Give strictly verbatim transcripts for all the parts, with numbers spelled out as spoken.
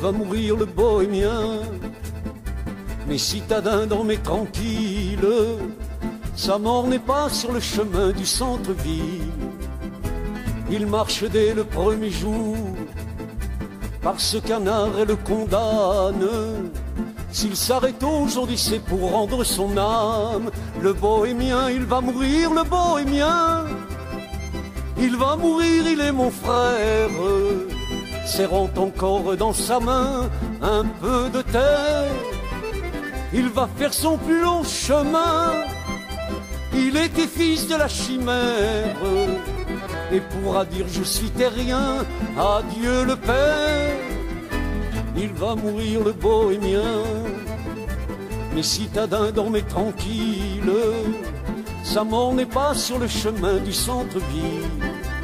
va mourir le bohémien. Mais citadin dormez tranquille, sa mort n'est pas sur le chemin du centre-ville. Il marche dès le premier jour, parce qu'un arrêt le condamne. S'il s'arrête aujourd'hui, c'est pour rendre son âme. Le bohémien, il va mourir, le bohémien. Il va mourir, il est mon frère, serrant encore dans sa main un peu de terre. Il va faire son plus long chemin. Il était fils de la chimère et pourra dire je suis terrien, adieu le père. Il va mourir le bohémien, mais citadins dormez tranquille, sa mort n'est pas sur le chemin du centre-ville.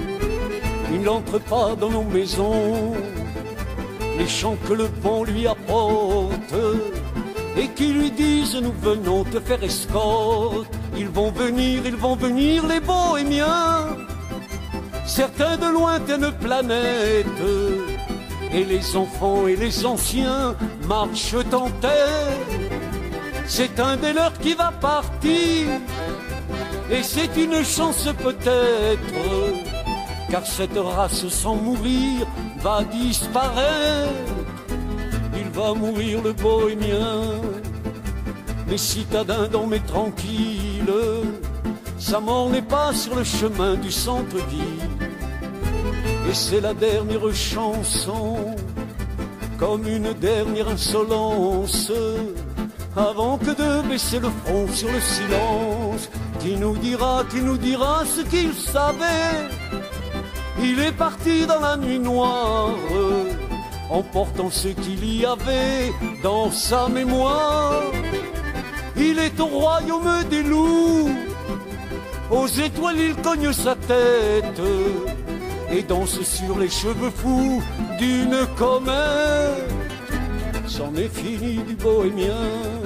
Il n'entre pas dans nos maisons, les chants que le vent lui apporte et qui lui disent nous venons te faire escorte. Ils vont venir, ils vont venir les bohémiens, certains de lointaines planètes, et les enfants et les anciens marchent en terre. C'est un des leurs qui va partir, et c'est une chance peut-être, car cette race sans mourir va disparaître. Il va mourir le bohémien, mais citadins dormez tranquille, sa mort n'est pas sur le chemin du centre-ville. Et c'est la dernière chanson, comme une dernière insolence, avant que de baisser le front sur le silence. Qui nous dira, qui nous dira ce qu'il savait. Il est parti dans la nuit noire, emportant ce qu'il y avait dans sa mémoire. Il est au royaume des loups, aux étoiles il cogne sa tête et danse sur les cheveux fous d'une comète. C'en est fini du bohémien,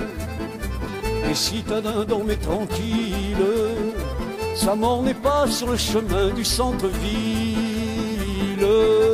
les citadins dormez tranquille, sa mort n'est pas sur le chemin du centre-ville.